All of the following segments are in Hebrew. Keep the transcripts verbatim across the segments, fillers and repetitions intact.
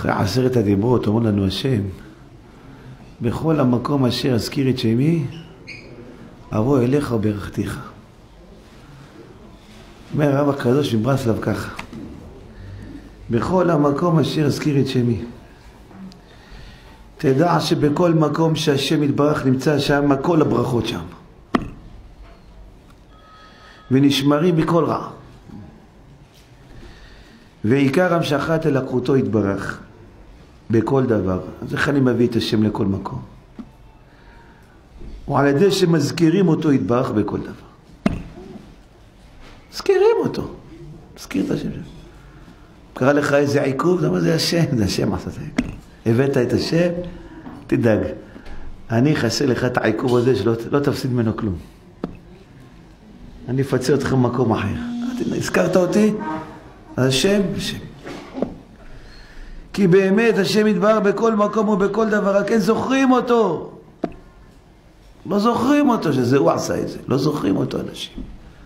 אחרי עשרת הדיברות אומר לנו השם, בכל המקום אשר אזכיר את שמי, אבוא אליך וברכתיך. אומר הרב הקדוש מברסלב ככה, בכל המקום אשר אזכיר את שמי. תדע שבכל מקום שהשם יתברך נמצא שם, כל הברכות שם. ונשמרים מכל רע. ועיקר המשכת אלוקותו יתברך בכל דבר. אז איך אני מביא את השם לכל מקום? ועל ידי שמזכירים אותו יתברך בכל דבר. מזכירים אותו. מזכיר את השם. קרא לך איזה עיכוב, זה מה זה השם? זה השם עשה את העיכוב. הבאת את השם, תדאג. אני אחסה לך את העיכוב הזה שלא לא תפסיד ממנו כלום. אני אפצה אותך במקום אחר. הזכרת אותי? השם, השם. כי באמת השם יתברך בכל מקום ובכל דבר, רק אין זוכרים אותו. לא זוכרים אותו שזה הוא עשה את זה. לא זוכרים אותו אנשים.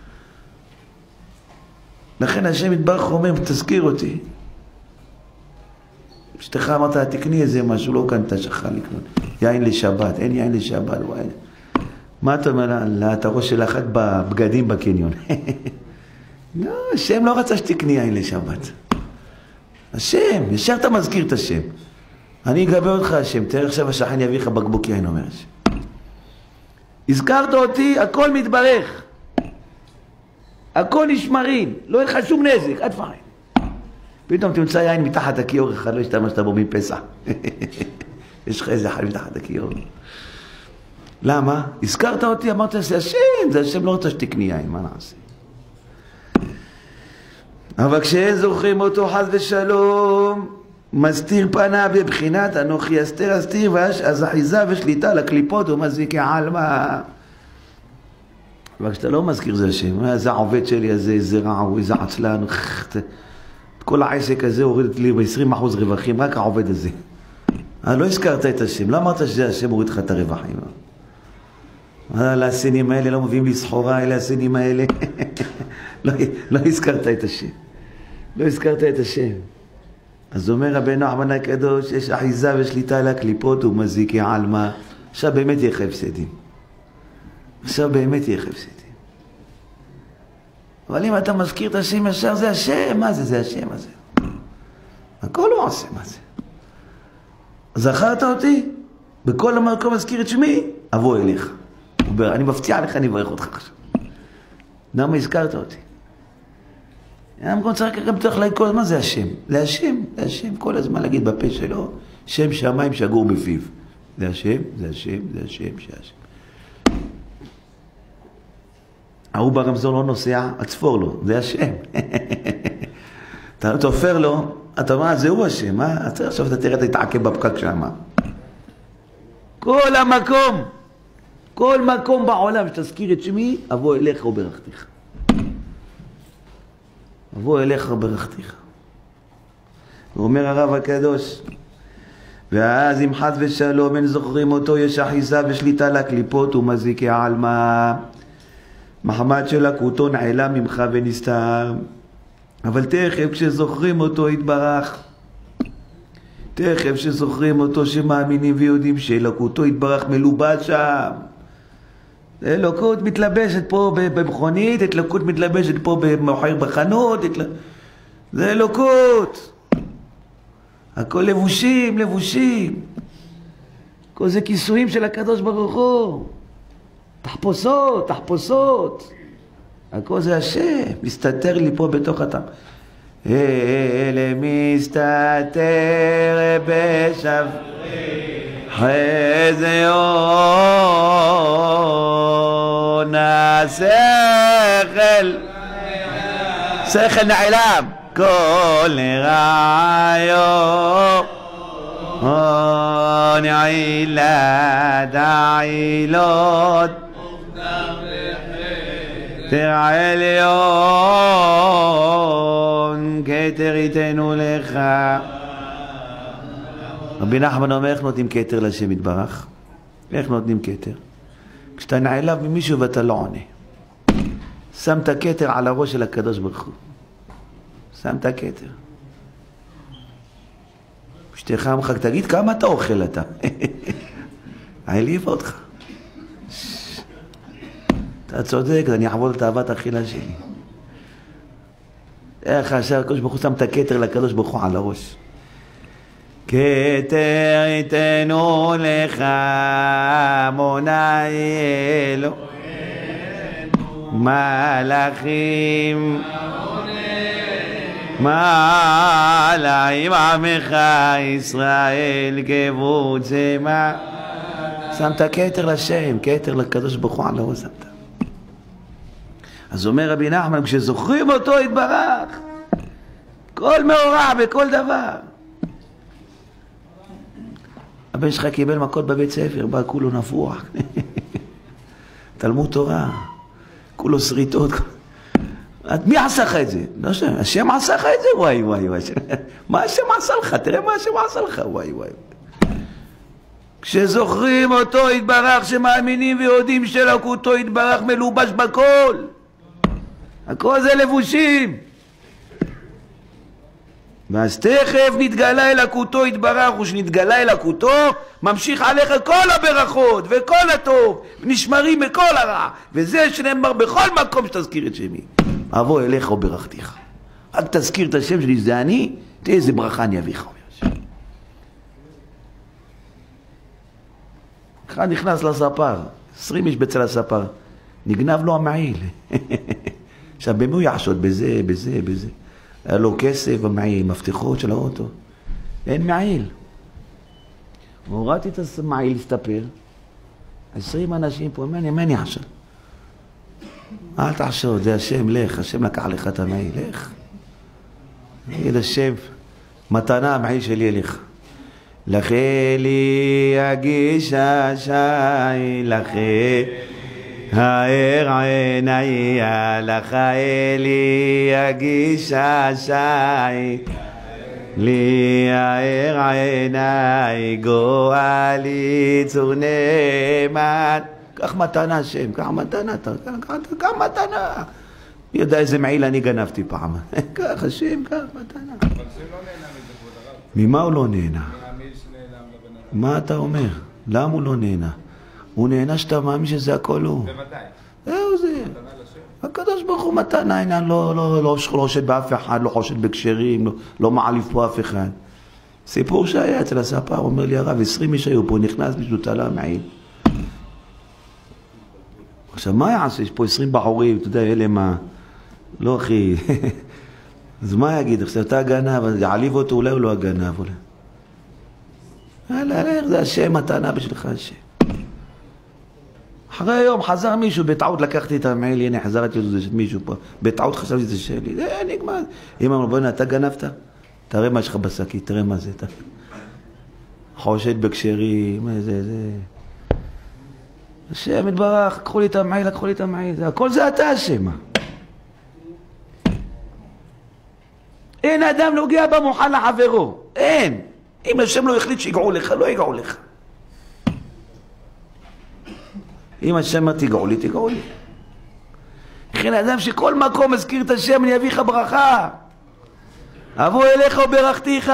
לכן השם יתברך אומר, תזכיר אותי. אשתך אמרת, תקני איזה משהו, לא קנתה, שכחה לקנות. יין לשבת, אין יין לשבת. מה אתה אומר לה? אתה ראש של אחת בבגדים בקניון. לא, השם לא רצה שתקני יין לשבת. השם, ישר אתה מזכיר את השם. אני אגבה אותך השם, תראה עכשיו השכן יביא לך בקבוק יין, אומר השם. הזכרת אותי, הכל מתברך. הכל נשמרים, לא אין לך שום נזק, עד פחד. פתאום תמצא יין מתחת הכיור אחד, לא השתמשת בו מפסח. יש לך איזה אחד מתחת הכיור. למה? הזכרת אותי, אמרת, זה השם, זה השם לא רוצה שתקני יין, מה נעשה? אבל כשאין זוכרים אותו חס ושלום, מסתיר פניו בבחינת אנוכי אסתר אסתיר, אז אחיזה ושליטה לקליפות ומזיקי עלמא. אבל כשאתה לא מזכיר זה השם, איזה העובד שלי הזה, איזה רע, איזה עצלן, כל העסק הזה הוריד לי ב-עשרים אחוז רווחים, רק העובד הזה. לא הזכרת את השם, לא אמרת שזה השם הוריד לך את הרווחים. הסינים האלה לא מביאים לי סחורה, אלה הסינים האלה. לא הזכרת את השם. לא הזכרת את השם. אז אומר רבנו נחמן הקדוש, יש אחיזה ושליטה על הקליפות ומזיקי עלמא. עכשיו באמת יהיה חפסדים. עכשיו באמת יהיה חפסדים. אבל אם אתה מזכיר את השם ישר, זה השם. מה זה? זה השם הזה. הכל הוא עושה, מה זה? זכרת אותי? בכל המקום מזכיר את שמי, אבוא אליך. אני מבטיח לך, אני אברך אותך עכשיו. למה הזכרת אותי? המקום צריך גם צריך להגיד כל הזמן, זה השם. זה השם, זה השם. כל הזמן להגיד בפה שלו, שם שמיים שגור בפיו. זה השם, זה השם, זה השם, זה השם. ההוא ברמזור לא נוסע, הצפור לו, זה השם. אתה תופר לו, אתה אומר, זה הוא השם, אה? עכשיו אתה תראה, אתה תתעקב בפקק שם. כל המקום, כל מקום בעולם שתזכיר את שמי, אבוא אליך וברכתיך. אבוא אליך וברכתיך. ואומר הרב הקדוש, ואז אם חס ושלום אין זוכרים אותו, יש אחיזה ושליטה לקליפות ומזיקי עלמא. מחמד של לקותו נעלה ממך ונסתר. אבל תכף כשזוכרים אותו יתברך, תכף כשזוכרים אותו שמאמינים ויודעים שאלוקותו יתברך מלובש שם. אלוקות מתלבשת פה במכונית, אלוקות מתלבשת פה במוכר בחנות, זה אלוקות. הכל לבושים, לבושים. כל זה כיסויים של הקדוש ברוך הוא. תחפושות, תחפושות. הכל זה השם, מסתתר לי פה בתוך הטעם. אלה מסתתר בשב חזיון השכל, שכל נעלם, כל רעיון נעילה דעילות העליון כתר ייתנו לך. רבי נחמן אומר, איך נותנים כתר לשם יתברך? איך נותנים כתר? כשאתה נעלב ממישהו ואתה לא עונה, שמת כתר על הראש של הקדוש ברוך הוא, שמת כתר. אשתך אמרה, תגיד כמה אתה אוכל אתה? העליב אותך. אתה צודק, אני אחבוד את אהבת האכילה שלי. איך עכשיו הקדוש ברוך הוא שם את הכתר לקדוש ברוך הוא על הראש. כתר יתנו לך מוני אלוהינו מלאכים מלאכים עמך ישראל כבוצמה. שמת כתר לשם, כתר לקדוש ברוך הוא על הראש שמת. אז אומר רבי נחמן, כשזוכרים אותו יתברך, כל מאורע בכל דבר. הבן שלך קיבל מכות בבית ספר, בא כולו נפוח. תלמוד תורה, כולו שריטות. מי עשה לך את זה? לא שם, השם עשה לך את זה? וואי וואי וואי. מה השם עשה לך? תראה מה השם עשה לך? וואי וואי. כשזוכרים אותו יתברך, שמאמינים ויודעים שלקותו יתברך מלובש בכל. הכל זה לבושים. ואז תכף נתגלה אלוקותו יתברך, ושנתגלה אלוקותו ממשיך עליך כל הברכות וכל הטוב, נשמרים מכל הרע, וזה שנאמר בכל מקום שתזכיר את שמי. אבוא אליך וברכתיך. רק תזכיר את השם שלי, זה אני, תהיה איזה ברכה אני אביך. אחד נכנס לספר, עשרים איש בצל הספר, נגנב לו המעיל. עכשיו במי הוא יחשוד? בזה, בזה, בזה. היה לו כסף במעיל, מפתחות של האוטו. אין מעיל. הורדתי את המעיל להסתפר. עשרים אנשים פה, מני, מני עכשיו. אל תחשוד, זה השם, לך, השם לקח לך את המעיל, לך. נגיד השם, מתנה המעיל שלי אליך. לכי לי הגישה שי, לכי האר עיני, לך לי הגישה שי, לי האר עיני, גואלי צור נאמן. קח מתנה השם, קח מתנה, קח מתנה. מי יודע איזה מעיל אני גנבתי פעם. קח השם, קח מתנה. אבל זה לא נהנה מזה כבוד הרב. ממה הוא לא נהנה? מה אתה אומר? למה הוא לא נהנה? הוא נהנה שאתה מאמין שזה הכל הוא. בוודאי. זהו זה. הקדוש ברוך הוא מתנה, עניין, לא, לא, לא, לא חושד באף אחד, לא חושד בקשרים, לא, לא מעליף פה אף אחד. סיפור שהיה אצל הספר, אומר לי הרב, עשרים איש היו פה, נכנס מישהו תלה מעיל. עכשיו מה יעשה? יש פה עשרים בחורים, אתה יודע, אלה מה? לא אחי. אז מה יגיד? עכשיו אתה הגנב, יעליב אותו, אולי הוא לא הגנב, אולי. אלא, זה השם מתנה בשבילך השם. אחרי היום חזר מישהו, בטעות לקחתי את המעיל, הנה חזרתי את מישהו פה, בטעות חשבתי את זה שלי, זה נגמר. אם אמרו, בוא'נה, אתה גנבת? תראה מה שלך בשקית, תראה מה זה. חושד בקשרים, זה, זה. השם יתברך, לקחו לי את המעיל, לקחו לי את המעיל, הכל זה אתה השם. אין אדם נוגע במוחל לחברו, אין. אם השם לא החליט שיגעו לך, לא יגעו לך. אם השם תגעו לי, תגעו לי. לכן אדם שכל מקום מזכיר את השם, אני אביא לך ברכה. אבוא אליך וברכתיך.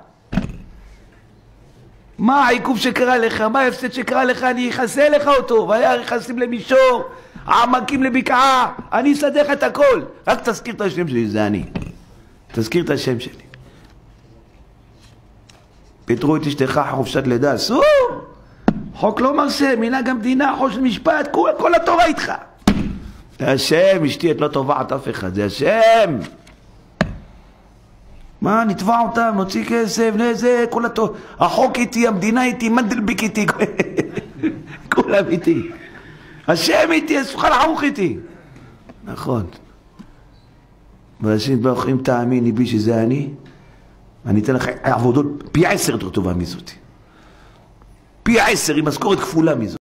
מה העיכוב שקרה לך? מה ההפסד שקרה לך? אני אכסה לך אותו. והיה רכסים למישור, העמקים לבקעה. אני אסדר לך את הכל. רק תזכיר את השם שלי, זה אני. תזכיר את השם שלי. פיטרו את אשתך חופשת לידה, אסור. חוק לא מרשה, מנהג המדינה, חוק של משפט, כל, כל התורה איתך. זה השם, אשתי את לא תובעת אף אחד, זה השם. מה, נתבע אותם, נוציא כסף, זה, כל התורה. החוק איתי, המדינה איתי, מנדלביק איתי, כולם איתי. השם איתי, הסוכל ערוך איתי. נכון. ואנשים באחרים תאמיני בי שזה אני, אני אתן לך עבודות פי עשר יותר טובה מזאת. פי עשר, עם משכורת כפולה מזאת.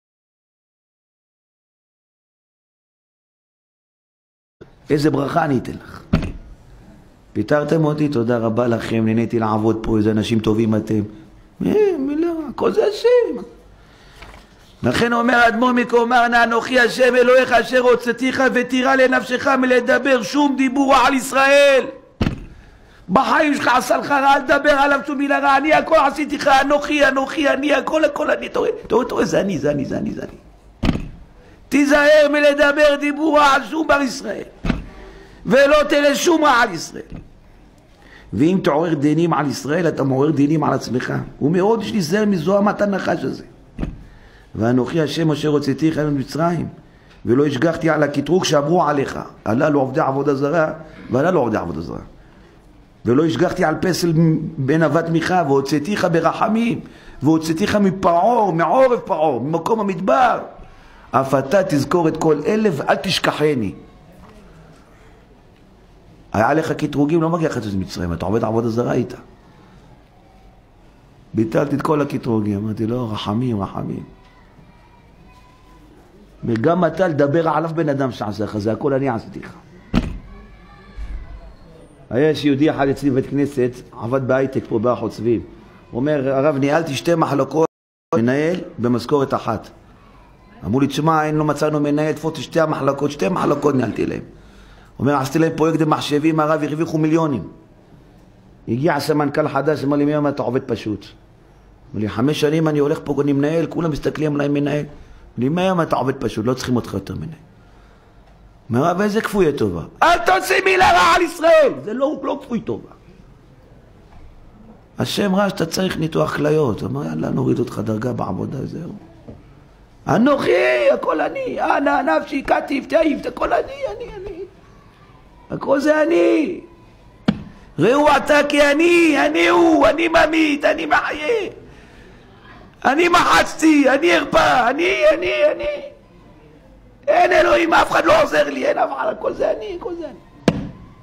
איזה ברכה אני אתן לך. פיתרתם אותי, תודה רבה לכם, נהניתי לעבוד פה, איזה אנשים טובים אתם. מילה, הכל זה השם. לכן אומר אדמו"ר מקומר, נא אנוכי השם אלוהיך אשר הוצאתיך ותירא לנפשך מלדבר שום דיבור על ישראל. בחיים שלך עשה לך רע, אל תדבר עליו שום מילה רע, אני הכל עשיתי לך, אנוכי, אנוכי, אני הכל, הכל, אני, אתה רואה, אתה רואה, אתה רואה, זה אני, זה אני, זה אני, זה אני. תיזהר מלדבר דיבור רע על שום בר ישראל, ולא תראה שום רע על ישראל. ואם תעורר דינים על ישראל, אתה מעורר דינים על עצמך. ומאוד יש להיזהר מזוהמת הנחש הזה. ואנוכי השם אשר הוצאתיך ממצרים, ולא השגחתי על הקטרוג שאמרו עליך, הללו עובדי עבודה זרה, והללו עובדי עבודה זרה. ולא השגחתי על פסל בן אבת מיכה, והוצאתיך ברחמים, והוצאתיך מפרעה, מעורב פרעה, ממקום המדבר. אף אתה תזכור את כל אלה ואל תשכחני. היה עליך קטרוגים, לא מגיע לך את מצרים, אתה עובד עבודה זרה איתה. ביטלתי את כל הקטרוגים, אמרתי לו, רחמים, רחמים. וגם אתה לדבר עליו בן אדם שעשה לך, זה הכל אני עשיתי לך. היה שיהודי אחד אצלי בבית כנסת, עבד בהייטק פה באחות סביב. הוא אומר, הרב, ניהלתי שתי מחלקות, מנהל במשכורת אחת. אמרו לי, תשמע, אין לו מצאנו מנהל, תפות שתי המחלקות, שתי מחלקות ניהלתי להם. הוא אומר, עשיתי להם פרויקט במחשבים, הרב, הרוויחו מיליונים. הגיע סמנכ"ל חדש, אמר לי, מי אמר, אתה עובד פשוט. אמר לי, חמש שנים אני הולך פה, אני מנהל, כולם מסתכלים עליי מנהל. אמר לי, מי אמר, אתה עובד פשוט, לא צריכים אותך יותר מנהל. אומר, ואיזה כפוי טובה? אל תוציא מילה רע על ישראל! זה לא, לא כפוי טובה. השם רע שאתה צריך ניתוח כליות. אמר, יאללה, נוריד אותך דרגה בעבודה, זהו. אנוכי, הכל אני, אנא, נפשי, כתיב, תעיף, הכל אני, אני, אני. הכל זה אני. ראו אתה כי אני, אני הוא, אני ממית, אני מחיה. אני מחצתי, אני הרפא, אני, אני, אני. אין אלוהים, אף אחד לא עוזר לי, אין אף אחד, הכל זה אני, הכל זה אני.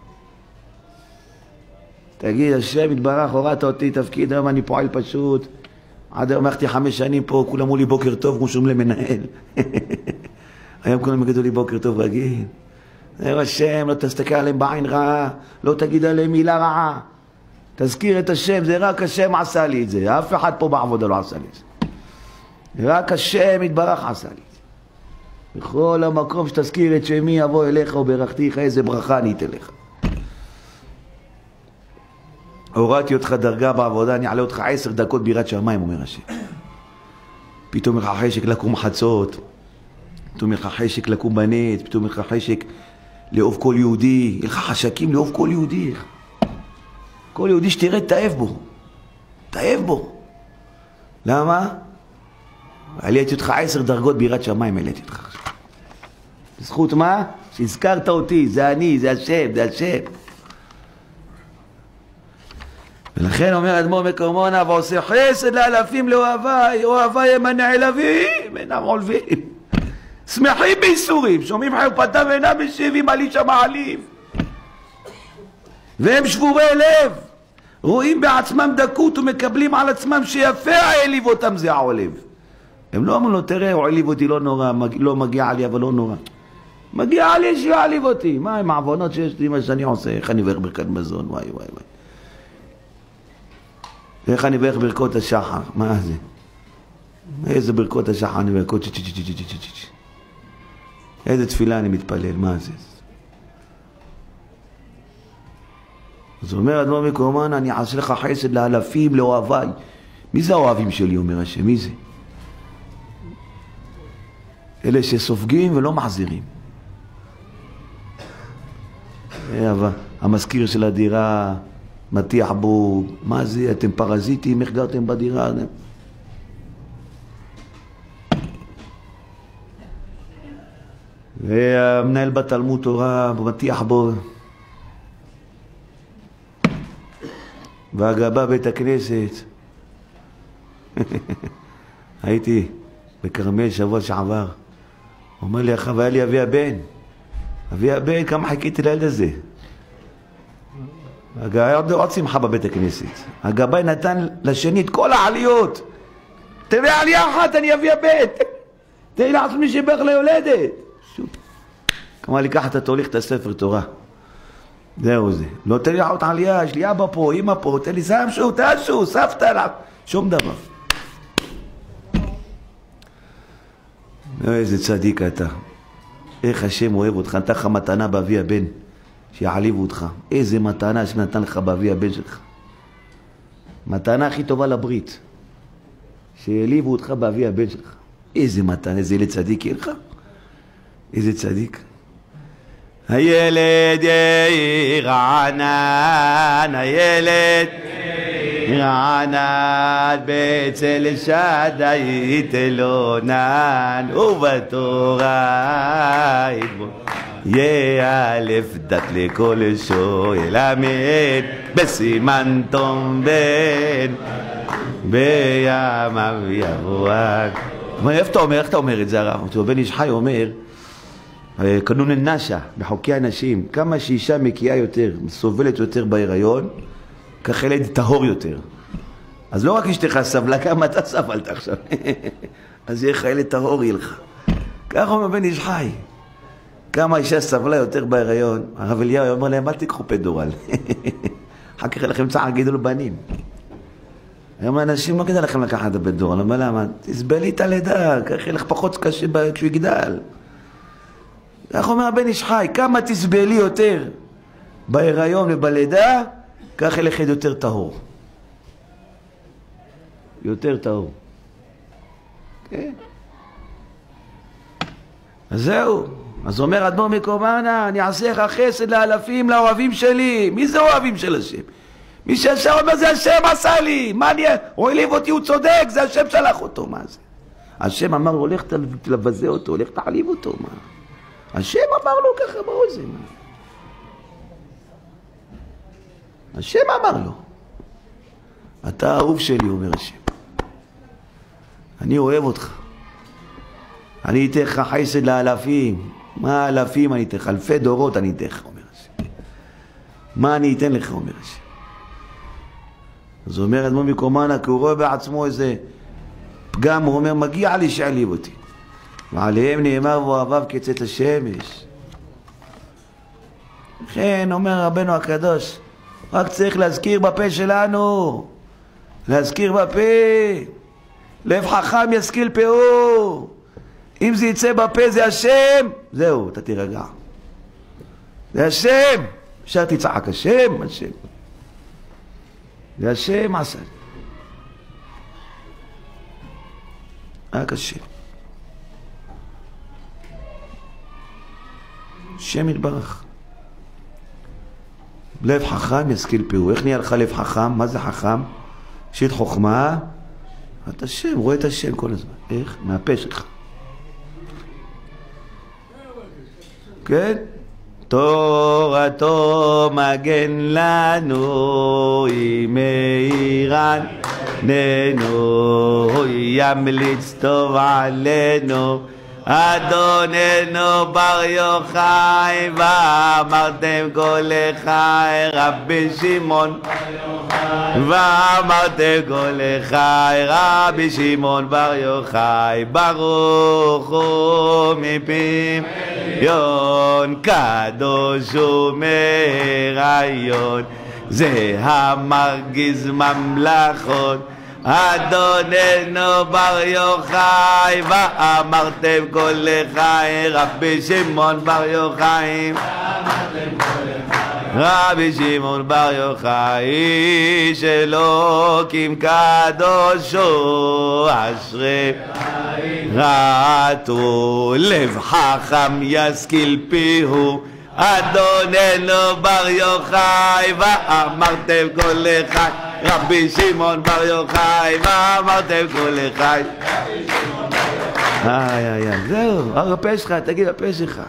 תגיד, השם יתברך, הורדת אותי תפקיד, היום אני פועל פשוט. עד היום הלכתי חמש שנים פה, כולם אמרו לי בוקר טוב, כמו שאומרים למנהל. היום כולם יגידו לי בוקר טוב רגיל. זה השם, לא תסתכל עליהם בעין רעה, לא תגיד עליהם מילה רעה. תזכיר את השם, זה רק השם עשה לי את זה. אף אחד פה בעבודה לא עשה לי את זה. רק השם יתברך עשה לי את זה. בכל המקום שתזכיר את שמי אבוא אליך וברכתיך, איזה ברכה אני אתן לך. הורדתי אותך דרגה בעבודה, אני אעלה אותך עשר דקות בירת שמיים, אומר השם. פתאום לך חשק לקום חצות, פתאום לך חשק לקום בנט, פתאום לך חשק לאהוב כל יהודי, יהיה לך חשקים לאהוב כל יהודי. כל יהודי שתראה, תאהב בו. תאהב בו. למה? עליתי אותך עשר דרגות בירת שמיים, עליתי אותך עכשיו. בזכות מה? שהזכרת אותי, זה אני, זה השם, זה השם. ולכן אומר אדמו"ר מקומונה, ועושה חסד לאלפים לאוהביי, אוהביי הם הנעלבים, אינם עולבים. שמחים בייסורים, שומעים חרפתם ואינם משיבים על איש המעליב. והם שבורי לב, רואים בעצמם דקות ומקבלים על עצמם שיפה העליב אותם זה העולב. הם לא אמרו לו, תראה, הוא העליב אותי, לא נורא, לא מגיע לי, אבל לא נורא. מגיע לי שיעליב אותי. מה עם העוונות שיש לי, מה שאני עושה, איך אני אברך ברכת מזון, וואי וואי וואי. איך אני אברך ברכות השחר, מה זה? איזה ברכות השחר אני ברכות, איזה תפילה אני מתפלל, מה זה? אז אומר אדמו"ר מקומונה, אני אעשה לך חסד לאלפים, לאוהביי. מי זה האוהבים שלי, אומר השם, מי זה? אלה שסופגים ולא מחזירים. המזכיר של הדירה מטיח בו, מה זה, אתם פרזיטים, איך גרתם בדירה? והמנהל בתלמוד תורה מטיח בו, והגבה בית הכנסת. הייתי בכרמל שבוע שעבר, הוא אומר לי, אחר, היה לי אבי הבן. אבי הבן, כמה חיכיתי לילד הזה. היה עוד שמחה בבית הכנסת. הגבאי נתן לשני את כל העליות. תראה עלייה אחת, אני אבי הבן. תראי לעצמי שברך ליולדת. כמה לי, ככה אתה תוליך את הספר תורה. זהו זה. לא תן לי עוד עלייה, יש לי אבא פה, אמא פה, תן לי סם שוב, תשו, סבתא לה. שום דבר. איזה צדיק אתה. איך השם אוהב אותך, נתן לך מתנה באבי הבן. שיעליבו אותך. איזה מתנה שנתן לך באבי הבן שלך. מתנה הכי טובה לברית. שיעליבו אותך באבי הבן שלך. איזה מתנה, איזה ילד צדיק יהיה לך. איזה צדיק. הילד יאיר ענן, הילד יאיר ענן, בצל שדי תלונן, ובתורה ידבון. יאלף דת לכל שו ילמד, בסימן תום בן, בימיו יבואן. איפה אתה אומר? איך אתה אומר את זה הרב? בן איש חי אומר, קנון הנשה, בחוקי הנשים, כמה שאישה מקיאה יותר, סובלת יותר בהיריון, כך ילד טהור יותר. אז לא רק אשתך סבלה, כמה אתה סבלת עכשיו. אז יהיה לך ילד טהור יהיה לך. כך אומר בן איש חי. כמה אישה סבלה יותר בהיריון, הרב אליהו אומר להם, אל תיקחו פדורל. אחר כך יהיה לכם צער גידול בנים. היום האנשים לא כדאי לכם לקחת את הפדורל, אבל למה? תסבלי את הלידה, כך יהיה לך פחות קשה כשהוא יגדל. כך אומר הבן איש חי, כמה תסבלי יותר בהיריון ובלידה, כך ילכת יותר טהור. יותר טהור. כן. אז זהו. אז אומר אדמו"ר מקומאנה, אני אעשה לך חסד לאלפים לאוהבים שלי. מי זה אוהבים של השם? מי שהשם אומר זה השם עשה לי. מה אני... הוא העליב אותי, הוא צודק, זה השם שלח אותו. מה זה? השם אמר לו, הולך תלבזה אותו, הולך תעליב אותו. מה? השם אמר לו ככה באוזן. השם אמר לו. אתה האהוב שלי, אומר השם. אני אוהב אותך. אני אתן לך חסד לאלפים. מה אלפים אני אתן לך? אלפי דורות אני אתן לך, אומר השם. מה אני אתן לך, אומר השם. אז הוא אומר אדמו"ר מקומאנה, כי הוא רואה בעצמו איזה פגם, הוא אומר, מגיע לי שעליב אותי. ועליהם נאמר ואוהביו כצאת השמש. כן, אומר רבנו הקדוש, רק צריך להזכיר בפה שלנו, להזכיר בפה, לב חכם ישכיל פאו. אם זה יצא בפה זה השם, זהו, אתה תירגע. זה השם, אפשר תצעק השם, השם. זה השם עשה. רק השם. השם יתברך. לב חכם ישכיל פאו. איך נהיה לך לב חכם? מה זה חכם? שית חוכמה. אתה השם, רואה את השם כל הזמן. איך? מהפה שלך. כן? תורתו מגן לנו, היא מאירן ננו, ימליץ טוב עלינו, אדוננו בר יוחאי, ואמרתם כל אחי רבי שמעון, ואמרתם כל אחי רבי שמעון בר יוחאי, ברוך הוא מפיו יון קדוש ומריון, זה המרגיז ממלכות, אדוננו בר יוחאי, ואמרתם כל אחי רבי שמעון בר יוחאי, רבי שמעון בר יוחאי, איש אלוקים קדושו, אשרי רעתו, לב חכם ישכיל פיהו, אדוננו בר יוחאי, ואמרתם כל אחי רבי שמעון בר יוחאי, ואמרתם כל אחי. איי איי איי, זהו, הפה שלך, תגיד הפה שלך.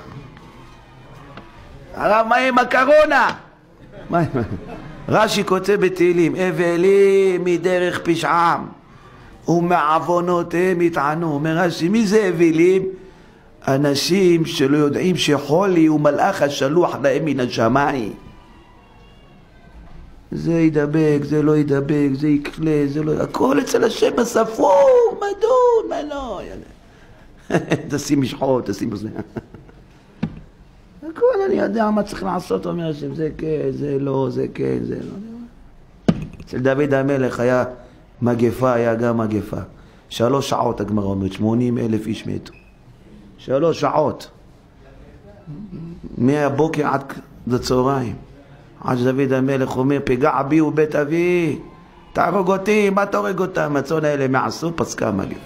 הרב, מה עם הקורונה? רש"י כותב בתהילים, אבלים מדרך פשעם ומעוונותיהם יטענו. אומר רש"י, מי זה אבלים? אנשים שלא יודעים שחולי הוא מלאך השלוח להם מן השמיים. זה ידבק, זה לא ידבק, זה יקלה, זה לא... הכל אצל השם בספור, מדון, מה לא? תשים משחות, תשים בזה. הכל אני יודע מה צריך לעשות, אומר השם, זה כן, זה לא, זה כן, זה לא. אצל דוד המלך היה מגפה, היה גם מגפה. שלוש שעות הגמרא אומרת, שמונים אלף איש מתו. שלוש שעות. מהבוקר עד זה צהריים. עד שדוד המלך אומר, פגע בי ובית אבי, תהרוג אותי, מה תהורג אותם? הצאן האלה מעשו, פסקה המגפה.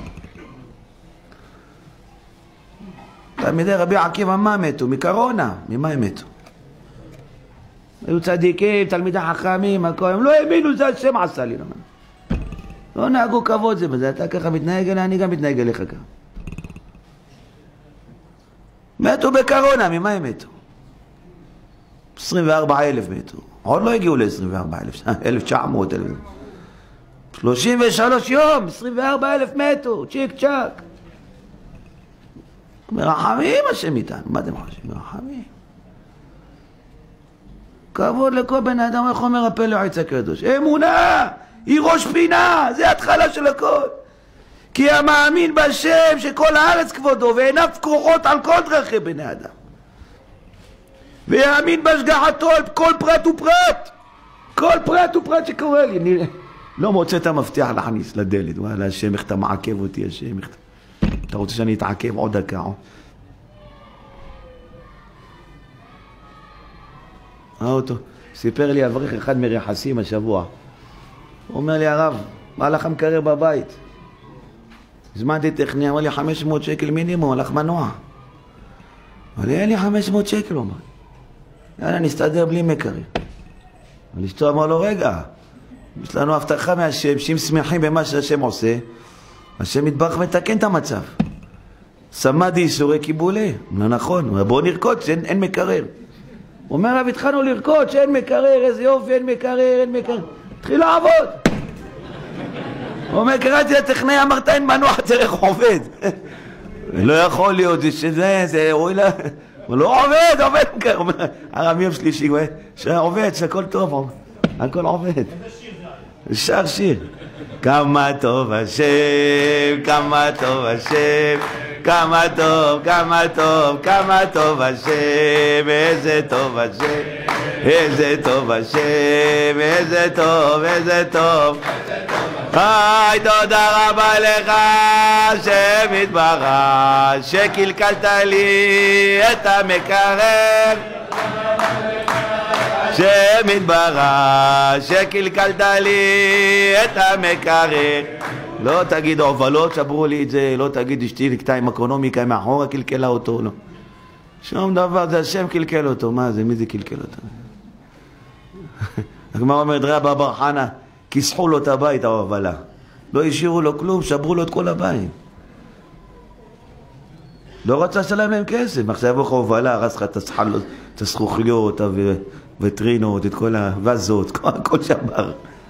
תלמידי רבי עקיבא מה מתו? מקורונה. ממה הם מתו? היו צדיקים, תלמידי חכמים, הכל, הם לא האמינו, זה השם עשה לי. לא נהגו כבוד זה בזה, אתה ככה מתנהג אליי, אני גם מתנהג אליך ככה. מתו בקורונה, ממה הם מתו? עשרים וארבעה אלף מתו. עוד לא הגיעו ל-עשרים וארבעה אלף, אלף תשע מאות אלף. שלושים ושלוש יום, עשרים וארבעה אלף מתו, צ'יק צ'ק. מרחמים השם איתנו, מה אתם חושבים? מרחמים. כבוד לכל בן אדם, איך אומר הפלא עץ הקדוש? אמונה, היא ראש פינה, זה התחלה של הכל. כי המאמין בשם שכל הארץ כבודו, ועיניו פקוחות על כל דרכי בני אדם. ויאמין בהשגחתו על כל פרט ופרט. כל פרט ופרט שקורה לי. אני לא מוצא את המפתח להכניס לדלת. וואלה, השם, איך אתה מעכב אותי, השם, איך אתה... אתה רוצה שאני אתעכב עוד דקה? האוטו. סיפר לי אברך אחד מרחסים השבוע. הוא אומר לי, הרב, מה לך מקרר בבית? הזמנתי טכני, אמר לי חמש מאות שקל מינימום, הלך מנוע. אבל אין לי חמש מאות שקל, הוא אמר. יאללה, נסתדר בלי מקרר. אבל אשתו אמר לו, רגע, יש לנו הבטחה מהשם, שאם שמחים במה שהשם עושה, השם יתברך מתקן את המצב. סמדי איסורי קיבולה. לא נכון, בואו נרקוד שאין אין מקרר. הוא אומר, רב, התחלנו לרקוד שאין מקרר, איזה יופי, אין מקרר, אין מקרר. התחיל לעבוד. הוא אומר, קראתי לטכנאי, אמרת, אין מנוע, תראה איך עובד. לא יכול להיות, שזה, זה, אוי לה... הוא לא עובד, עובד. הוא אומר, הרב יום שלישי, שעובד, שהכל טוב, הכל עובד. שר שיר. כמה טוב השם, כמה טוב השם, כמה טוב, כמה טוב, כמה טוב השם, איזה טוב השם, איזה טוב השם, איזה טוב, איזה טוב. היי, תודה רבה לך, השם יתברך, שקלקלת לי את המקרר. השם יתברך, שקלקלת לי את המקרר. לא תגיד עובלות, שברו לי את זה, לא תגיד אשתי לקטע עם אקונומיקה מאחורה, קלקלה אותו, לא. שום דבר, זה השם קלקל אותו. מה זה? מי זה קלקל אותו? הגמרא אומרת, רבי בר חנא, כיסחו לו את הבית, ההובלה. לא השאירו לו כלום, שברו לו את כל הבית. לא רצה לשלם להם כסף. עכשיו יבוא לך הובלה, הרס לך את הזכוכיות, וטרינות, את כל הווזות, הכל שבר.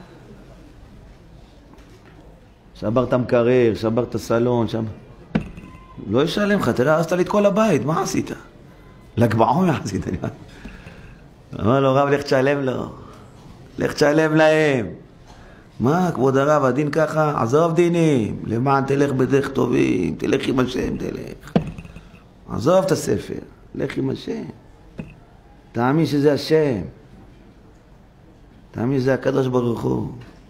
שבר את המקרר, שבר את הסלון, שבר... לא ישלם לך, תראה, הרסת לי את כל הבית, מה עשית? לגבעון עשית. אמר לו, רב, לך תשלם לו. לך תשלם להם. מה, כבוד הרב, הדין ככה? עזוב דינים. למען תלך בדרך טובים, תלך עם השם, תלך. עזוב את הספר, לך עם השם. תאמין שזה השם. תאמין שזה הקדוש ברוך הוא.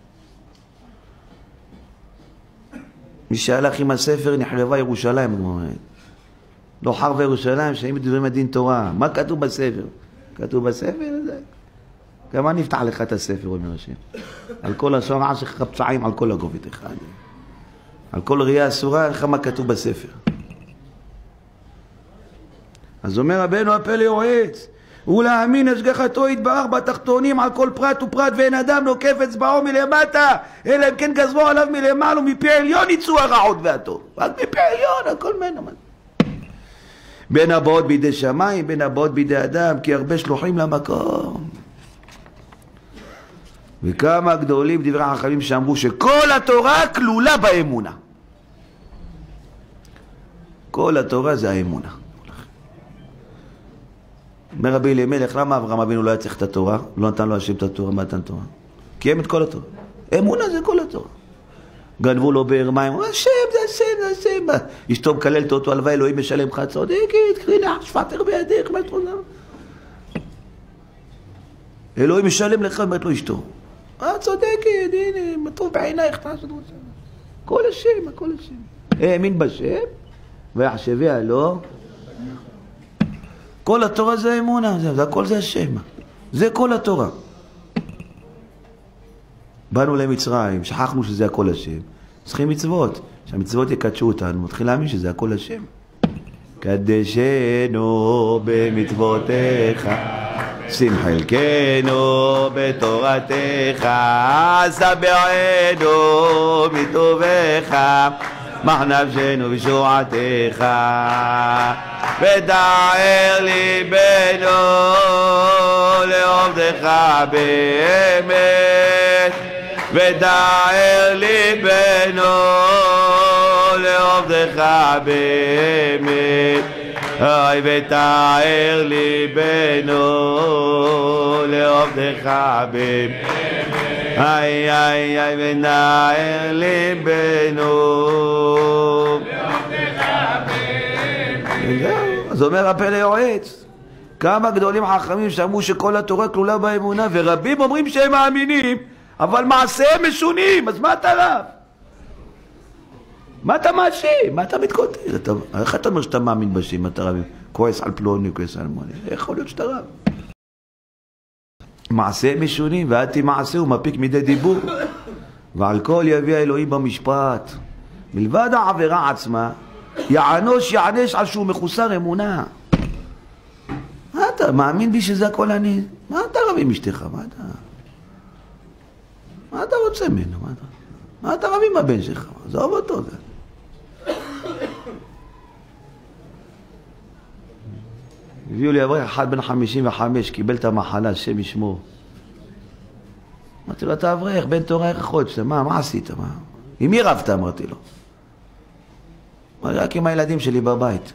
מי שהלך עם הספר נחרבה ירושלים. לא חרבה ירושלים, שהאים בדברים הדין תורה. מה כתוב בספר? כתוב בספר? כמה נפתח לך את הספר, אומר השם. על כל השורעה שלך פצעים, על כל הגובת אחד. על כל ראייה אסורה, איך מה כתוב בספר. אז אומר רבנו הפלא יועץ, ולהאמין השגחתו יתברך בתחתונים על כל פרט ופרט, ואין אדם נוקף אצבעו מלמטה, אלא אם כן גזרו עליו מלמעלה, מפי עליון יצאו הרעות והטוב. רק מפי עליון, הכל מנמן. בין הבאות בידי שמיים, בין הבאות בידי אדם, כי הרבה שלוחים למקום. וכמה גדולים דברי החכמים שאמרו שכל התורה כלולה באמונה. כל התורה זה האמונה. אומר רבי אלימלך, למה אברהם אבינו לא היה צריך את התורה? לא נתן לו השם את התורה, מה נתן תורה? קיים את כל התורה. אמונה זה כל התורה. גנבו לו באר מים, השם זה השם זה השם. אשתו מקללת אותו, הלוואי אלוהים משלם לך צודקת, קחי לך שפטר בידך, מה תודה? אלוהים משלם לך, אומרת לו אשתו. אה, צודקת, הנה, מה טוב בעינייך, תעשו את זה. כל השם, הכל השם. האמין בשם, ויחשביה לו. כל התורה זה אמונה, זה, זה הכל זה השם. זה כל התורה. באנו למצרים, שכחנו שזה הכל השם. צריכים מצוות, שהמצוות יקדשו אותנו, מתחיל להאמין שזה הכל השם. קדשנו במצוותיך, שים חלקנו בתורתך, סבענו מטובך, מח נפשנו בשועתך, ותאר ליבנו לעובדך באמת, ותאר ליבנו לעובדך באמת, אוי ותאר ליבנו לעובדך באמת, איי איי איי ותאר ליבנו לעובדך באמת. אז אומר הפלא יועץ, כמה גדולים חכמים שאמרו שכל התורה כלולה באמונה, ורבים אומרים שהם מאמינים, אבל מעשיהם משונים, אז מה אתה רב? מה אתה מאשים? מה אתה מתקוטר? איך אתה אומר שאתה מאמין בשם? אתה רב כועס על פלוני, כועס על מוני? איך יכול להיות שאתה רב? מעשיהם משונים, ואתי מעשה הוא מפיק מדי דיבור, ועל כל יביא האלוהים במשפט. מלבד העבירה עצמה, יענוש יענש על שהוא מחוסר אמונה. מה אתה מאמין בי שזה הכל אני? מה אתה רב עם אשתך? מה אתה? מה אתה רוצה ממנו? מה אתה, מה אתה רב עם הבן שלך? עזוב אותו. זה. הביאו לי אברך אחד בן חמישים וחמש, קיבל את המחלה, השם ישמור. אמרתי לו, אתה אברך, בן תורה איך חודש, מה, מה עשית? מה? עם מי רבת? אמרתי לו. אמרתי, רק עם הילדים שלי בבית.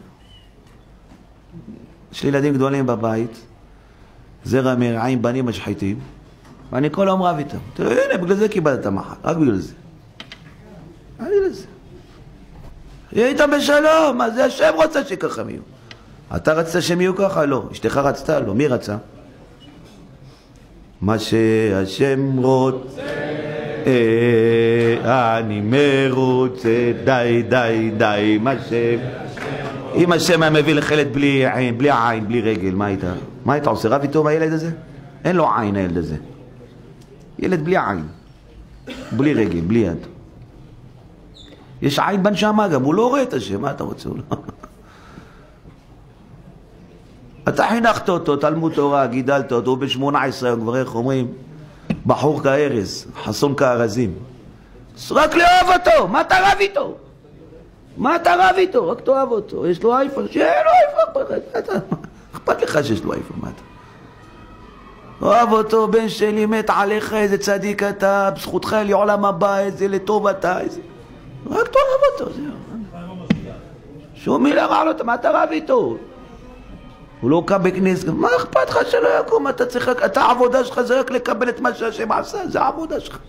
יש לי ילדים גדולים בבית, זרע מרעים בנים משחיתים, ואני כל יום רב איתם. תראו, הנה, בגלל זה קיבלת את המחל, רק בגלל זה. רק בגלל זה. יהיה איתם בשלום, מה זה השם רוצה שככה מיהו? אתה רצת שהם יהיו ככה? לא. אשתך רצתה? לא. מי רצה? מה שהשם רוצה, אני מרוצה, די, די, די, מה שם... אם השם היה מביא לחלד בלי עין, בלי עין, בלי רגל, מה היית? מה היית עושה? רב איתו מהילד הזה? אין לו עין הילד הזה. ילד בלי עין, בלי רגל, בלי יד. יש עין בנשמה גם, הוא לא רואה את השם, מה אתה רוצה? אתה חינכת אותו, תלמוד תורה, גידלת אותו, הוא בשמונה עשרה, כבר איך אומרים? בחור כארז, חסון כארזים. רק לאהוב אותו, מה אתה רב איתו? מה אתה רב איתו? רק תאהב אותו. יש לו אייפון, שיהיה לו אייפון. אכפת לך שיש לו אייפון, מה אתה? אוהב אותו, בן שלי מת עליך, איזה צדיק אתה, בזכותך לעולם הבא, איזה לטוב אתה, איזה... רק תאהב אותו, זהו. שום מילה רע לו, מה אתה רב איתו? הוא לא קם בכנס, מה אכפת לך שלא יקום? אתה צריך, אתה העבודה שלך זה רק לקבל את מה שהשם עשה, זה העבודה שלך.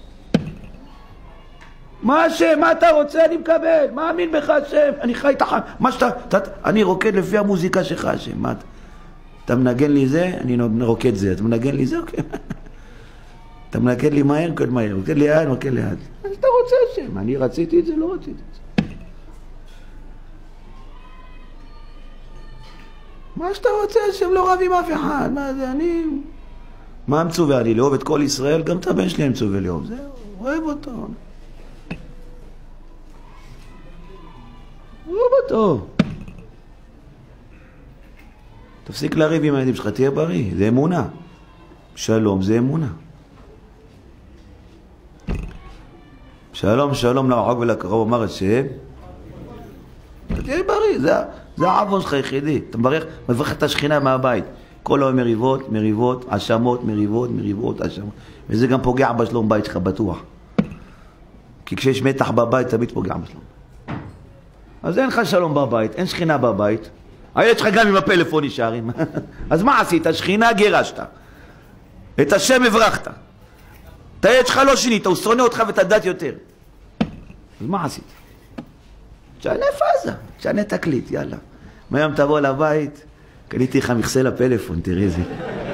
מה השם? מה אתה רוצה? אני מקבל. מאמין בך השם. אני חי את החיים. מה שאתה... אתה, אני רוקד לפי המוזיקה שלך השם. מה אתה... אתה מנגן לי זה? אני רוקד זה. אתה מנגן לי זה? אוקיי. אתה מנגן לי מהר? רוקד מהר. רוקד לי יד? רוקד לי יד. אז אתה רוצה השם. אני רציתי את זה? לא רציתי את זה. מה שאתה רוצה השם לא רב עם אף אחד. מה זה? אני... מה מצווה לי? לאהוב את כל ישראל? גם את הבן שלי מצווה לאהוב. זהו. אוהב אותו. אוהב אותו. תפסיק לריב עם הילדים שלך, תהיה בריא. זה אמונה. שלום זה אמונה. שלום, שלום לרחוק ולקרוב, אמר השם. תהיה בריא, זה, זה העוון שלך היחידי. אתה מברך, מברך את השכינה מהבית. כל היום מריבות, מריבות, האשמות, מריבות, מריבות, האשמות. וזה גם פוגע בשלום בית שלך, בטוח. כי כשיש מתח בבית, תמיד פוגע בשלום. אז אין לך שלום בבית, אין שכינה בבית. הילד שלך גם עם הפלאפון נשארים. אז מה עשית? שכינה גירשת. את השם הברכת. את הילד שלך לא שינית, הוא שונא אותך ותדעת יותר. אז מה עשית? תשנה פאזה, תשנה תקליט, יאללה. מהיום תבוא לבית, קניתי לך מכסה לפלאפון, תראה זה.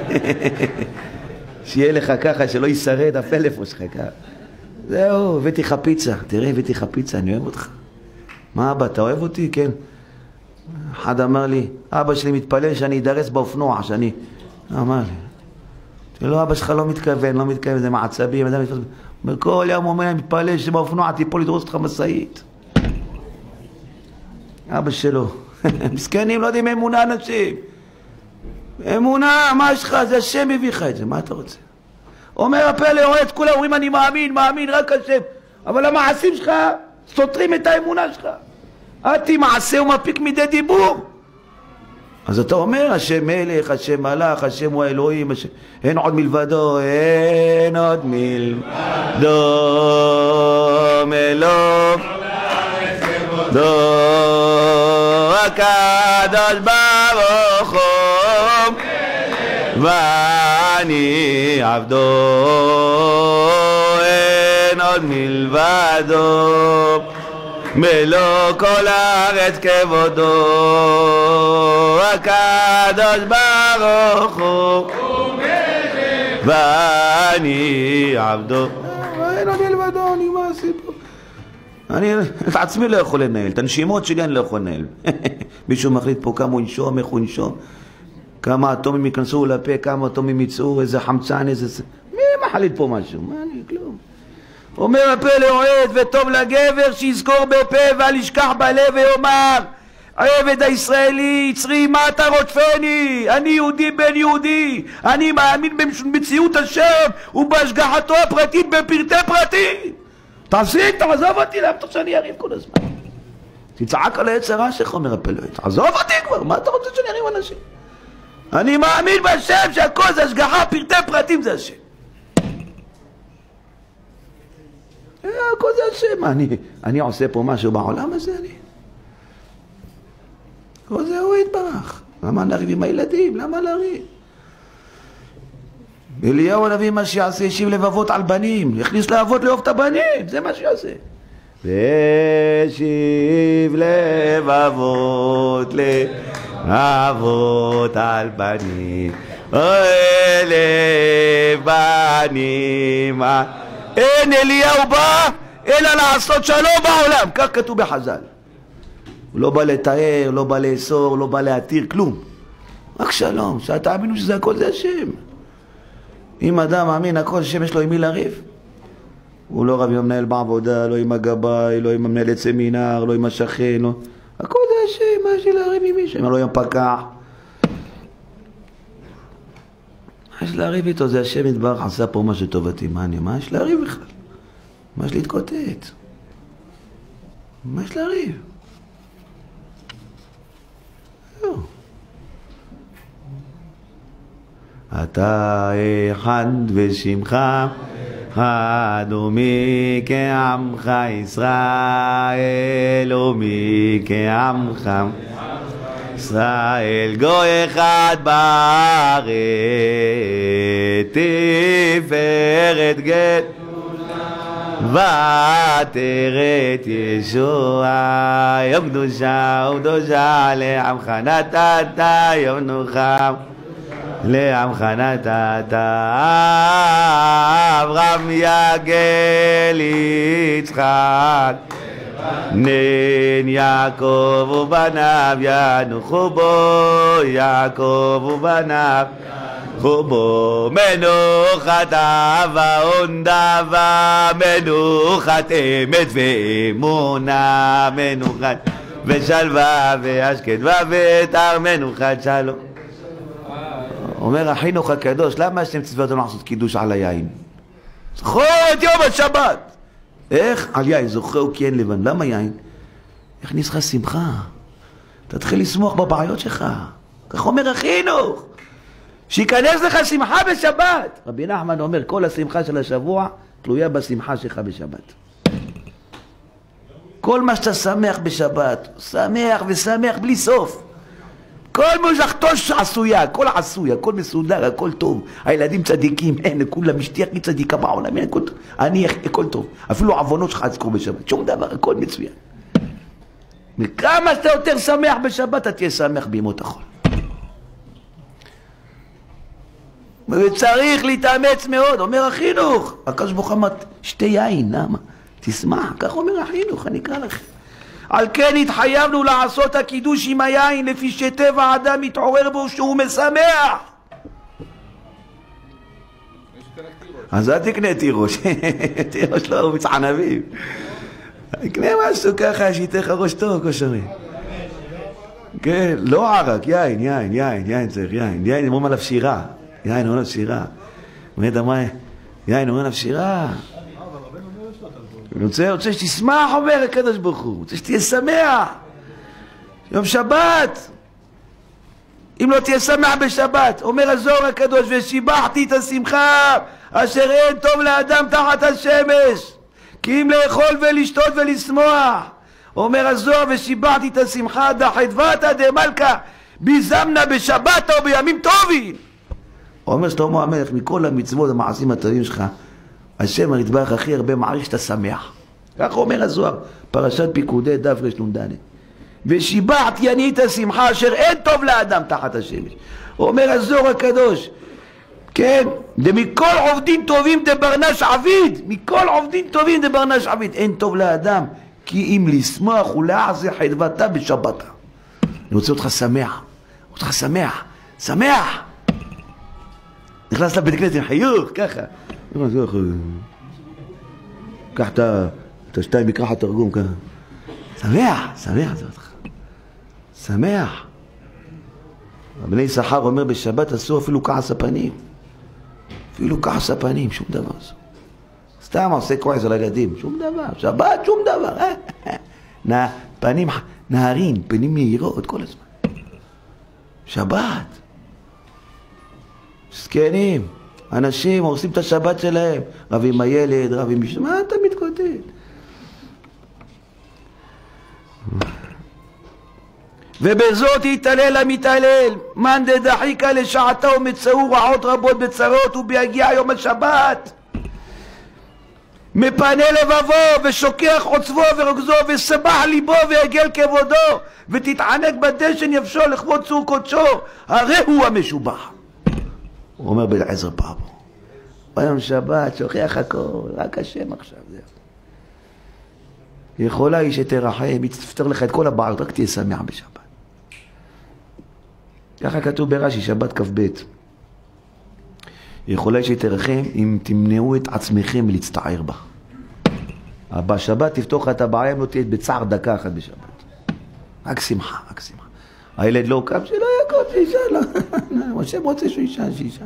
שיהיה לך ככה, שלא ישרד הפלאפון שלך ככה. זהו, הבאתי לך פיצה, תראה, הבאתי לך פיצה, אני אוהב אותך. מה אבא, אתה אוהב אותי? כן. אחד אמר לי, אבא שלי מתפלל שאני אדרס באופנוע, שאני... אמר לי, לא, אבא שלך לא מתכוון, לא מתכוון, זה מעצבים, כל יום אומר, מתפלל שבאופנוע תיפול לדרוס אותך משאית. אבא שלו, מסכנים, לא יודעים אמונה אנשים. אמונה, מה יש לך? זה השם מביא לך את זה, מה אתה רוצה? אומר הפלא, רואה את כולם, אומרים אני מאמין, מאמין, רק השם. אבל המעשים שלך סותרים את האמונה שלך. אתי מעשה ומפיק מדי דיבור. אז אתה אומר, השם מלך, השם מלך, השם הוא האלוהים, השם... אין עוד מלבדו, אין עוד מלבדו, מלוך דו הקדוש ברוך הוא ואני עבדו, אין עוד מלבדו, מלוא כל הארץ כבודו, הקדוש ברוך הוא ואני עבדו. אין עוד מלבדו, אני מה הסיפור? אני את עצמי לא יכול לנהל, את הנשימות שלי אני לא יכול לנהל. מישהו מחליט פה כמה הוא ינשום, איך הוא ינשום, כמה אטומים ייכנסו לפה, כמה אטומים יצאו, איזה חמצן, איזה... מי מחליט פה משהו? מה אני, כלום. אומר הפה לאוהד וטוב לגבר שיזכור בפה ואל ישכח בלב ויאמר, העבד הישראלי יצרי מה אתה רודפני, אני יהודי בן יהודי, אני מאמין במציאות השם ובהשגחתו הפרטית בפרטי פרטים. תפסיק, תעזוב אותי, למה אתה שאני אריב כל הזמן? תצעק על היצר רשך, אומר הפה לאוהד, תעזוב אותי כבר, מה אתה רוצה שאני אריב אנשים? אני מאמין בשם שהכל זה השגחה, פרטי פרטים זה השם. הכל זה השם, אני, אני עושה פה משהו בעולם הזה, אני... כל זה הוא יתברך. למה נריב עם הילדים? למה נריב? אליהו הנביא מה שיעשה, ישיב לבבות על בנים, יכניס לאבות לאהוב את הבנים, זה מה שיעשה. וישיב לבבות לאבות על בנים, אוי לבנים. אין אליהו בא אלא לעשות שלום בעולם, כך כתוב בחז"ל. הוא לא בא לתאר, לא בא לאסור, לא בא להתיר, כלום. רק שלום, שתאמינו שזה הכל זה השם. אם אדם מאמין הכל השם יש לו עם מי לריב, הוא לא רב עם המנהל בעבודה, לא עם הגבאי, לא עם המנהלת סמינר, לא עם השכן, לא... הכל זה השם, מה יש לי להריב עם מישהו? לא עם פקח. מה יש להריב איתו? זה השם יתברך, עשה פה משהו טובתי, מה אני? מה יש להריב בכלל? מה יש להתקוטט? מה יש להריב? אתה אחד ושמך אחד ומי כעמך ישראל ומי כעמך ישראל גוי אחד בארץ תפארת גט ועטרת ישועה יום קדושה וקדושה לעמך נתת יום נוחה לעמך נתת אברהם יגל יצחק נן יעקב ובניו ינוחו בו יעקב ובניו חובו מנוחת אהבה ונדבה מנוחת אמת ואמונה מנוחת ושלווה והשקט ובטר מנוחת שלום. אומר החינוך הקדוש, למה השם ציווה אותנו לעשות קידוש על היין? זכור את יום השבת. איך? על יין, זוכרו כי אין לבן. למה יין? יכניס לך שמחה, תתחיל לשמוח בבעיות שלך. כך אומר החינוך, שיכנס לך שמחה בשבת. רבי נחמן אומר, כל השמחה של השבוע תלויה בשמחה שלך בשבת. כל מה שאתה שמח בשבת, שמח ושמח בלי סוף. כל מוזכתו עשויה, הכל עשוי, הכל מסודר, הכל טוב. הילדים צדיקים, אין, כולם אשתי הכי צדיקה בעולם, אין, הכל טוב. אני, הכל טוב. אפילו עוונות שלך אזכור בשבת. שום דבר, הכל מצוין. וכמה שאתה יותר שמח בשבת, אתה תהיה שמח בימות החול. וצריך להתאמץ מאוד, אומר החינוך. הקדוש ברוך הוא אמר, שתי יין, למה? תשמח, כך אומר החינוך, אני אקרא לכם. על כן התחייבנו לעשות הקידוש עם היין לפי שטבע האדם מתעורר בו שהוא משמח. אז אל תקנה תירוש, תירוש לא הוא מצענבים. תקנה משהו ככה שיתך ראש טוב כושרי. כן, לא ערק, יין, יין, יין, יין צריך, יין, יין אומרים עליו שירה, יין אומרים עליו שירה. אומרת מה, יין אומרים עליו שירה. אני רוצה, רוצה שתשמח, אומר הקדוש ברוך הוא, רוצה שתהיה שמח. יום שבת. אם לא תהיה שמח בשבת, אומר הזוהר הקדוש, ושיבחתי את השמחה, אשר אין טוב לאדם תחת השמש, כי אם לאכול ולשתות ולשמוח. אומר הזוהר, ושיבחתי את השמחה, דחדבתא דמלכא, ביזמנה בשבת או בימים טובים. אומר שלמה המלך, מכל המצוות המעשים הטובים שלך, השם יתברך הכי הרבה מעריך שאתה שמח. כך אומר הזוהר, פרשת פיקודי דף רנ"ד. ושיבחתי אני את השמחה אשר אין טוב לאדם תחת השמש. אומר הזוהר הקדוש, כן, דמכל עובדים טובים דברנש עביד, מכל עובדים טובים דברנש עביד, אין טוב לאדם, כי אם לשמוח ולעזר חדבתה בשבתה. אני רוצה אותך שמח, רוצה אותך שמח, שמח. נכנס לבית כנסת עם חיוך, ככה. קח את השתיים, יקרח התרגום ככה. שמח, שמח זה אותך. שמח. בני יששכר אומר בשבת אסור אפילו כעס הפנים. אפילו כעס הפנים, שום דבר. סתם עושה כועס על הילדים, שום דבר. שבת, שום דבר. נה, פנים נהרים, פנים מהירות כל הזמן. שבת. זקנים, אנשים עושים את השבת שלהם. רב עם הילד, רב עם משהו. מה אתה מתקוטט? ובזאת יתעלל המתעלל, מאן דדחיקה לשעתה ומצאו רעות רבות בצרות, וביגיע יום השבת מפנה לבבו ושוקח עוצבו ורוגזו ושמח ליבו ויגל כבודו ותתענק בדשן יבשו לכבוד צור קודשו, הרי הוא המשובח. הוא אומר באלעזר פאבו, ביום שבת שוכח הכל, רק השם עכשיו. זה יכולה היא שתרחם, היא תפתר לך את כל הבעיות, רק תהיה שמח בשבת. ככה כתוב ברש"י, שבת כ"ב. יכולה היא שתרחם אם תמנעו את עצמכם מלהצטער בה. בשבת תפתור את הבעיה, אם לא תהיה בצער דקה אחת בשבת. רק שמחה, רק שמחה. הילד לא קם, שלא יקות, שישן, לא. השם רוצה שהוא ישן, שישן.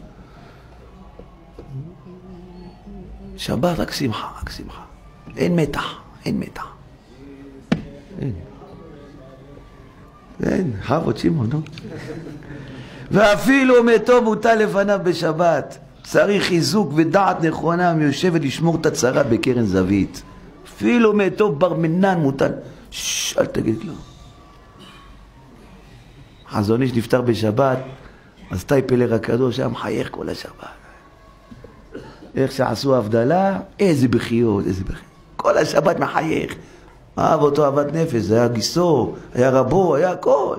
שבת רק שמחה, רק שמחה. אין מתח, אין מתח. אין. אין, חבות שמעון, לא? ואפילו מתו מוטל לפניו בשבת. צריך חיזוק ודעת נכונה מיושבת לשמור את הצרה בקרן זווית. אפילו מתו בר מנן מוטל. ששש, אל תגיד לו. חזון איש נפטר בשבת, אז טייפלר הקדוש היה מחייך כל השבת. איך שעשו הבדלה, איזה בחיות, איזה בחיות. כל השבת מחייך. אהב אותו אהבת נפש, זה היה גיסו, היה רבו, היה הכל.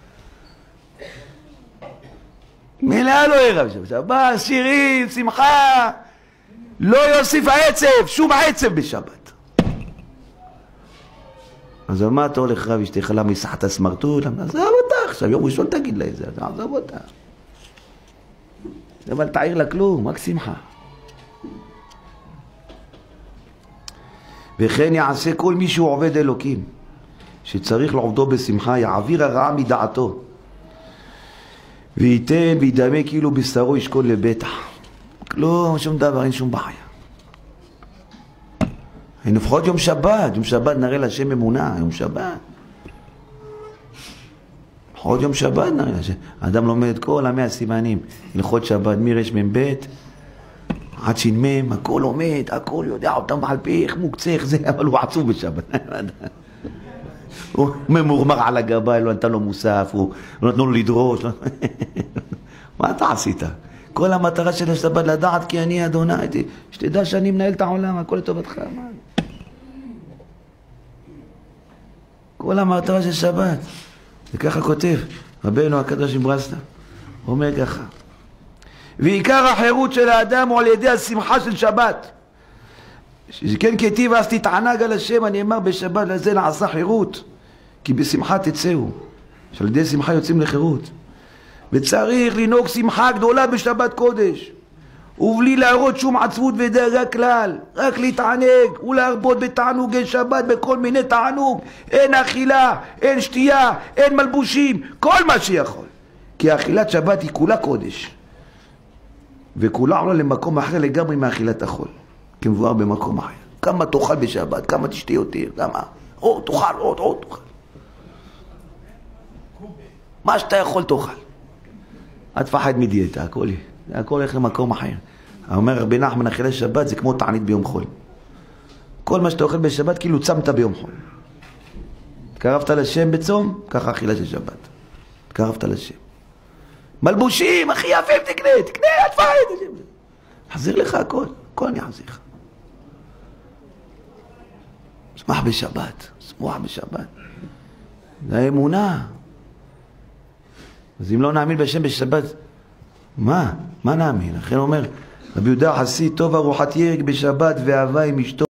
מילה לא ערב שם, שבת, שירים, שמחה, לא יוסיף העצב, שום עצב בשבת. אז מה אתה הולך רב, אשתך למה יסחת הסמרטוט? עזב אותה עכשיו, יום ראשון תגיד לה את זה, עזב אותה. אבל תעיר לה כלום, רק שמחה. וכן יעשה כל מי שהוא עובד אלוקים, שצריך לעובדו בשמחה, יעביר הרעה מדעתו, וייתן וידמה כאילו בשרו ישכון לבטח. כלום, שום דבר, אין שום בעיה. לפחות יום שבת, יום שבת נראה להשם אמונה, יום שבת. לפחות יום שבת נראה להשם. האדם לומד כל המאה סימנים, הלכות שבת, מרש מ"ב, עד ש"מ, הכל עומד, הכל יודע אותם בעל פה, איך מוקצה, איך זה, אבל הוא עצוב בשבת. הוא ממורמר על הגבה, לא נתן לו מוסף, הוא לא נתנו לו לדרוש. מה אתה עשית? כל המטרה של השבת לדעת כי אני אדוני, שתדע שאני מנהל את העולם, הכל לטובתך. כל המטרה של שבת. וככה כותב רבנו הקדוש מברסלב, הוא אומר ככה, ועיקר החירות של האדם הוא על ידי השמחה של שבת. שכן כתיב אז תתענג על השם, אני אמר בשבת לזה נעשה חירות, כי בשמחה תצאו, שעל ידי שמחה יוצאים לחירות. וצריך לנהוג שמחה גדולה בשבת קודש, ובלי להראות שום עצבות ודאגה כלל, רק להתענג ולהרבות בתענוגי שבת, בכל מיני תענוג, אין אכילה, אין שתייה, אין מלבושים, כל מה שיכול. כי אכילת שבת היא כולה קודש, וכולה עולה למקום אחר לגמרי מאכילת החול, כמבואר במקום אחר. כמה תאכל בשבת, כמה תשתה יותר, כמה, או תאכל, עוד, עוד תאכל. מה שאתה יכול תאכל. אל תפחד מדיאטה, הכל, הכל הולך למקום אחר. אומר רבי נחמן, אכילת שבת זה כמו תענית ביום חול. כל מה שאתה אוכל בשבת כאילו צמת ביום חול. התקרבת לשם בצום, ככה אכילה של שבת. התקרבת לשם. מלבושים, הכי יפים תקנה, תקנה, אל תפחד. חזיר לך הכל, הכל אני חזיר לך. שמח בשבת, שמוח בשבת. זה האמונה. אז אם לא נאמין בשם בשבת, מה? מה נאמין? לכן אומר, רבי יהודה החסיד, טוב ארוחת ירק בשבת ואהבה עם אשתו.